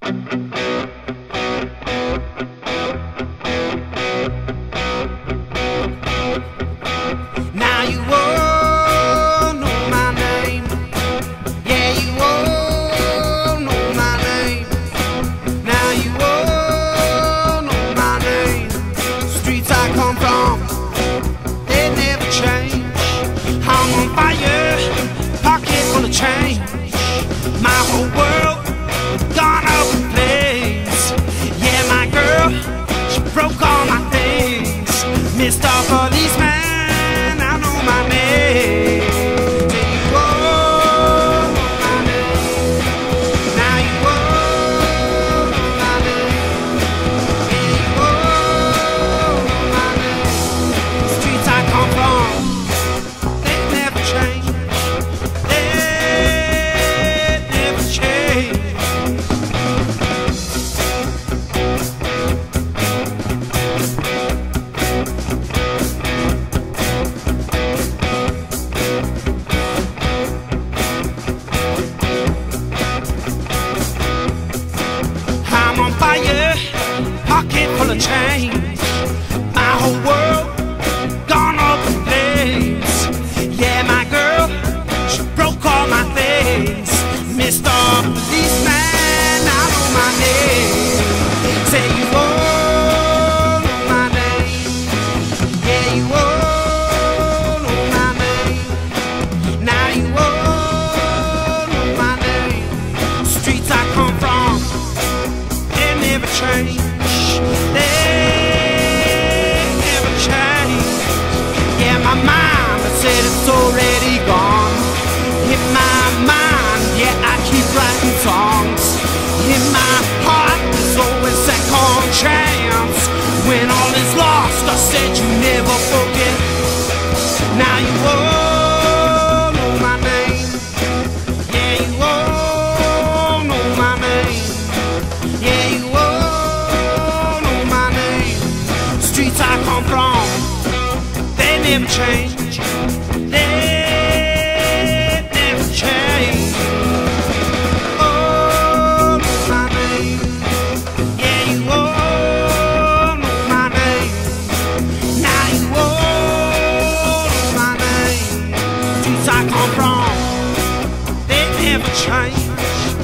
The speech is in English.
Now you all know my name. Yeah, you all know my name. Now you all know my name. Streets I come from, they never change. I'm on fire, pocket full of change. My whole world gone up in flames. Yeah, my girl, she broke all my things. Mr. Policeman, I know my name. Till you all know my name. Now you all know my name. Yeah, you all know my name. The streets I come from, they never change. They never change. I'm on fire, pocket full of change. My whole world gone up in flames. Yeah, my girl, she broke all my things. Mr. Policeman, I know my name. Say you all know my name. Yeah, you all know my name. Now you all know my name. Streets I come from, they never change. They never change. Yeah, my mind said it's already gone. In my mind, yeah, I keep writing songs. In my heart, there's always second chance. When all is lost, I said you never forget. Now you all know my name. Yeah, you all know my name. Yeah, you all know my name. Streets I come from, they never change. They never change. Oh, know my name. Yeah, you all know my name. Now you all know my name. Streets I come from, they never change.